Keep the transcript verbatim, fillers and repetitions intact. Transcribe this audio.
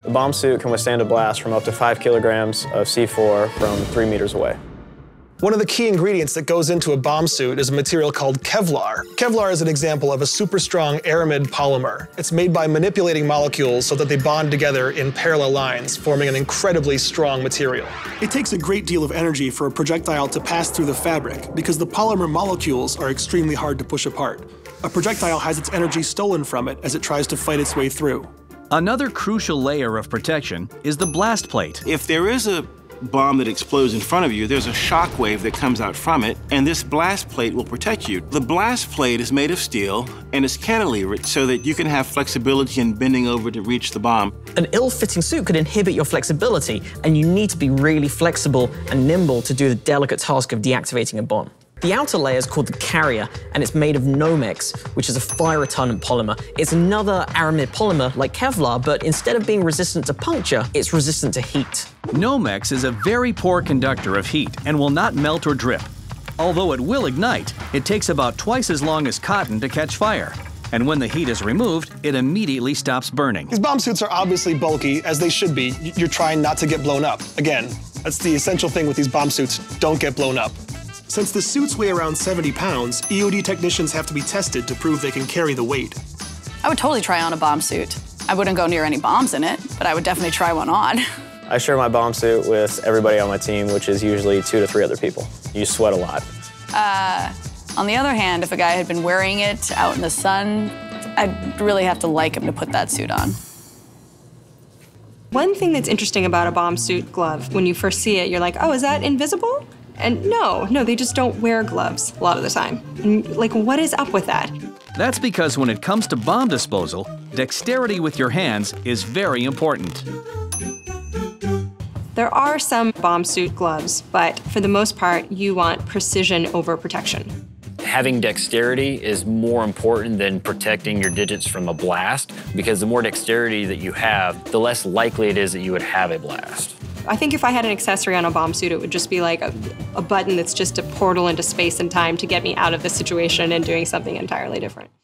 The bomb suit can withstand a blast from up to five kilograms of C four from three meters away. One of the key ingredients that goes into a bomb suit is a material called Kevlar. Kevlar is an example of a super strong aramid polymer. It's made by manipulating molecules so that they bond together in parallel lines, forming an incredibly strong material. It takes a great deal of energy for a projectile to pass through the fabric because the polymer molecules are extremely hard to push apart. A projectile has its energy stolen from it as it tries to fight its way through. Another crucial layer of protection is the blast plate. If there is a bomb that explodes in front of you, there's a shock wave that comes out from it, and this blast plate will protect you. The blast plate is made of steel and is cantilevered so that you can have flexibility in bending over to reach the bomb. An ill-fitting suit could inhibit your flexibility, and you need to be really flexible and nimble to do the delicate task of deactivating a bomb. The outer layer is called the carrier, and it's made of Nomex, which is a fire-retardant polymer. It's another aramid polymer like Kevlar, but instead of being resistant to puncture, it's resistant to heat. Nomex is a very poor conductor of heat and will not melt or drip. Although it will ignite, it takes about twice as long as cotton to catch fire. And when the heat is removed, it immediately stops burning. These bomb suits are obviously bulky, as they should be. You're trying not to get blown up. Again, that's the essential thing with these bomb suits. Don't get blown up. Since the suits weigh around seventy pounds, E O D technicians have to be tested to prove they can carry the weight. I would totally try on a bomb suit. I wouldn't go near any bombs in it, but I would definitely try one on. I share my bomb suit with everybody on my team, which is usually two to three other people. You sweat a lot. Uh, on the other hand, if a guy had been wearing it out in the sun, I'd really have to like him to put that suit on. One thing that's interesting about a bomb suit glove, when you first see it, you're like, oh, is that invisible? And no, no, they just don't wear gloves a lot of the time. And like, what is up with that? That's because when it comes to bomb disposal, dexterity with your hands is very important. There are some bomb suit gloves, but for the most part, you want precision over protection. Having dexterity is more important than protecting your digits from a blast, because the more dexterity that you have, the less likely it is that you would have a blast. I think if I had an accessory on a bomb suit, it would just be like a, a button that's just a portal into space and time to get me out of this situation and doing something entirely different.